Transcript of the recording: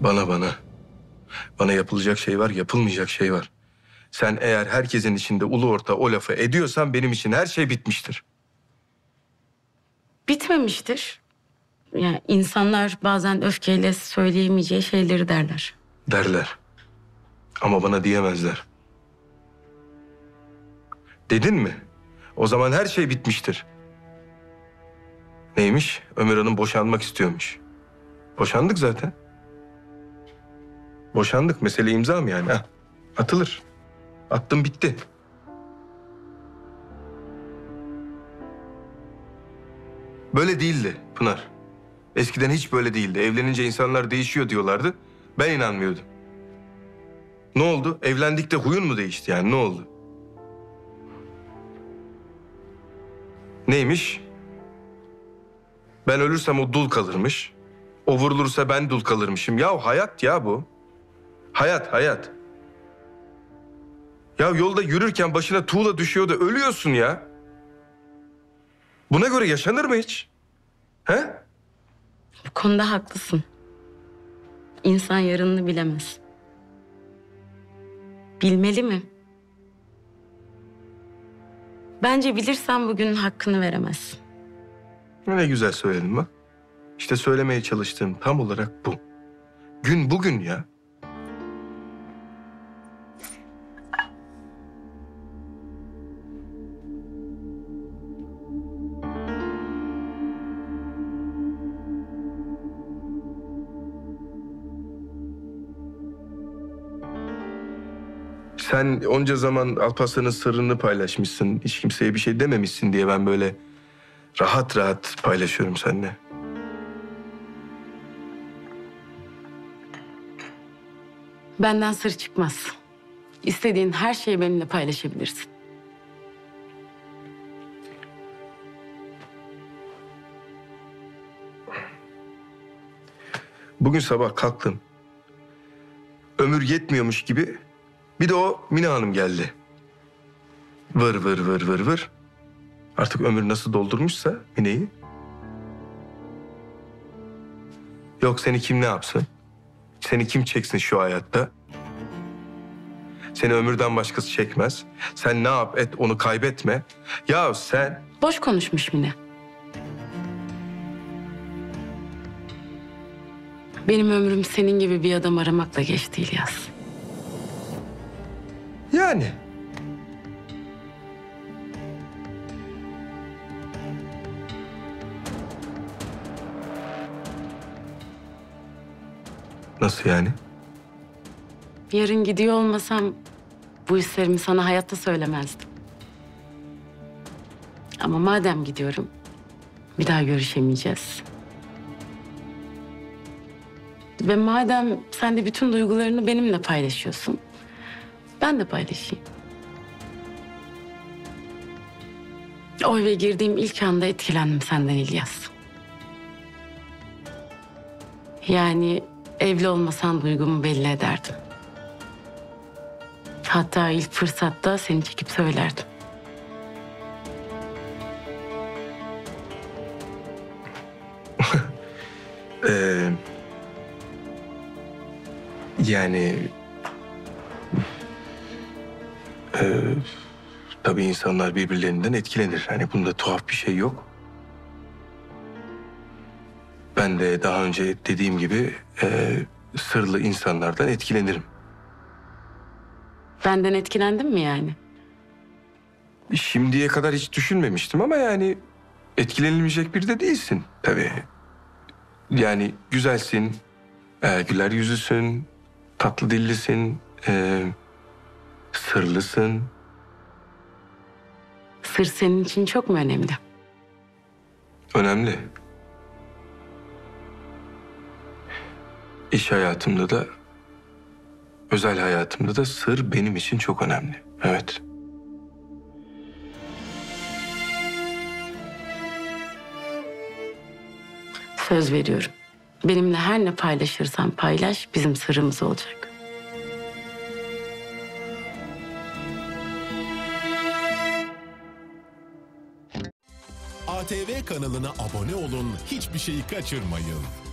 Bana. Bana yapılacak şey var, yapılmayacak şey var. Sen eğer herkesin içinde ulu orta o lafı ediyorsan benim için her şey bitmiştir. Bitmemiştir. Yani insanlar bazen öfkeyle söyleyemeyeceği şeyleri derler. Derler. Ama bana diyemezler. Dedin mi? O zaman her şey bitmiştir. Neymiş? Ömer Hanım boşanmak istiyormuş. Boşandık zaten. Boşandık. Mesele imza mı yani? Ha? Atılır. Attım bitti. Böyle değildi Pınar. Eskiden hiç böyle değildi. Evlenince insanlar değişiyor diyorlardı. Ben inanmıyordum. Ne oldu? Evlendikte huyun mu değişti yani? Ne oldu? Neymiş? Ben ölürsem o dul kalırmış. O vurulursa ben dul kalırmışım. Ya hayat ya bu. Hayat. Ya yolda yürürken başına tuğla düşüyor da ölüyorsun ya. Buna göre yaşanır mı hiç? He? Bu konuda haklısın. İnsan yarınını bilemez. Bilmeli mi? Bence bilirsen bugünün hakkını veremezsin. Ne güzel söyledin bak. İşte söylemeye çalıştığım tam olarak bu. Gün bugün ya. Sen onca zaman Alparslan'ın sırrını paylaşmışsın. Hiç kimseye bir şey dememişsin diye ben böyle rahat rahat paylaşıyorum seninle. Benden sır çıkmaz. İstediğin her şeyi benimle paylaşabilirsin. Bugün sabah kalktım. Ömür yetmiyormuş gibi bir de o Mine Hanım geldi. Vır. Artık ömür nasıl doldurmuşsa Mine'yi. Yok seni kim ne yapsın? Seni kim çeksin şu hayatta? Seni ömürden başkası çekmez. Sen ne yap et onu kaybetme. Ya sen... Boş konuşmuş Mine. Benim ömrüm senin gibi bir adam aramakla geçti İlyas. Yani... Nasıl yani? Yarın gidiyor olmasam bu hislerimi sana hayatta söylemezdim. Ama madem gidiyorum, bir daha görüşemeyeceğiz. Ve madem sen de bütün duygularını benimle paylaşıyorsun, ben de paylaşayım. O eve girdiğim ilk anda etkilendim senden İlyas. Yani evli olmasan duygumu belli ederdim. Hatta ilk fırsatta seni çekip söylerdim. Yani... tabii insanlar birbirlerinden etkilenir. Hani bunda tuhaf bir şey yok. Ben de daha önce dediğim gibi sırlı insanlardan etkilenirim. Benden etkilendin mi yani? Şimdiye kadar hiç düşünmemiştim ama yani etkilenilmeyecek biri de değilsin tabii. Yani güzelsin, güler yüzlüsün, tatlı dillisin, sırlısın. Sır senin için çok mu önemli? Önemli. İş hayatımda da, özel hayatımda da sır benim için çok önemli. Evet. Söz veriyorum. Benimle her ne paylaşırsan paylaş, bizim sırrımız olacak. ATV kanalına abone olun, hiçbir şeyi kaçırmayın.